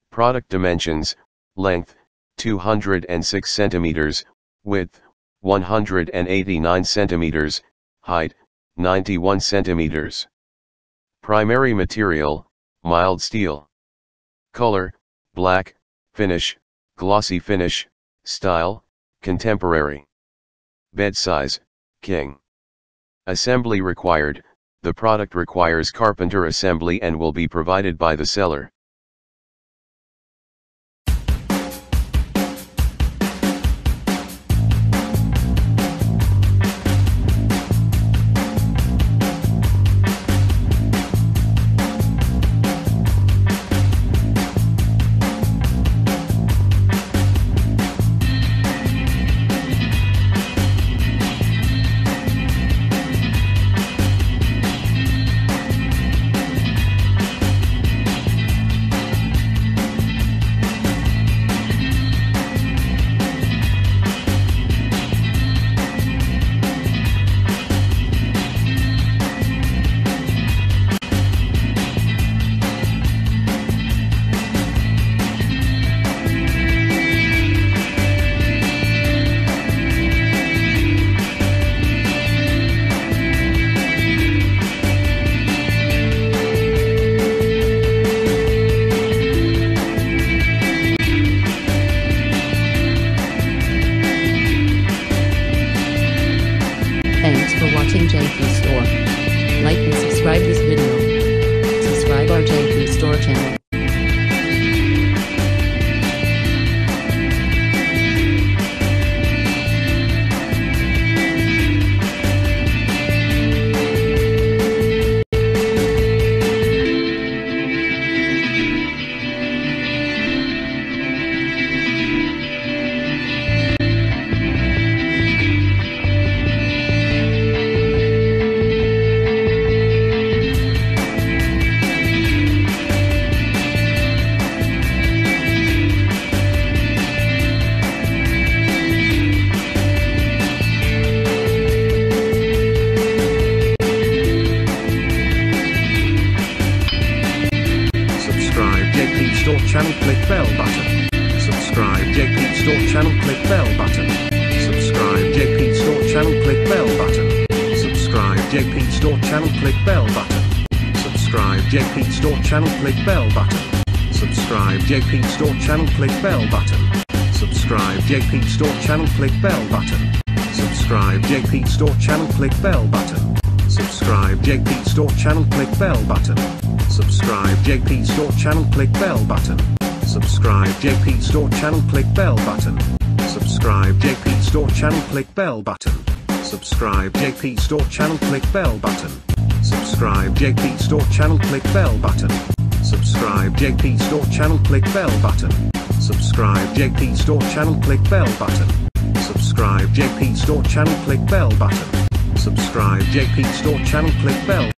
Product dimensions: length, 206 cm, width, 189 cm, height, 91 cm. Primary material: mild steel. Color: black. Finish: glossy finish. Style: contemporary. Bed size: king. Assembly required: the product requires carpenter assembly and will be provided by the seller. Thanks for watching JP Store. Like and subscribe this video. Subscribe our JP Store channel. Channel, click bell button. Subscribe JP Store channel, click bell button. Subscribe JP Store channel, click bell button. Subscribe JP Store channel, click bell button. Subscribe JP Store channel, click bell button. Subscribe JP Store channel, click bell button. Subscribe JP Store channel, click bell button. Subscribe JP Store channel, click bell button. Subscribe JP Store channel, click bell button. Subscribe JP Store channel, click bell button. Subscribe JP Store channel, click bell button. Subscribe JP Store channel, click bell button. Subscribe JP Store channel, click bell button. Subscribe JP Store channel, click bell button. Subscribe JP Store channel, click bell button. Subscribe JP Store channel, click bell button. Subscribe JP Store channel, click bell button. Subscribe JP Store channel, click bell.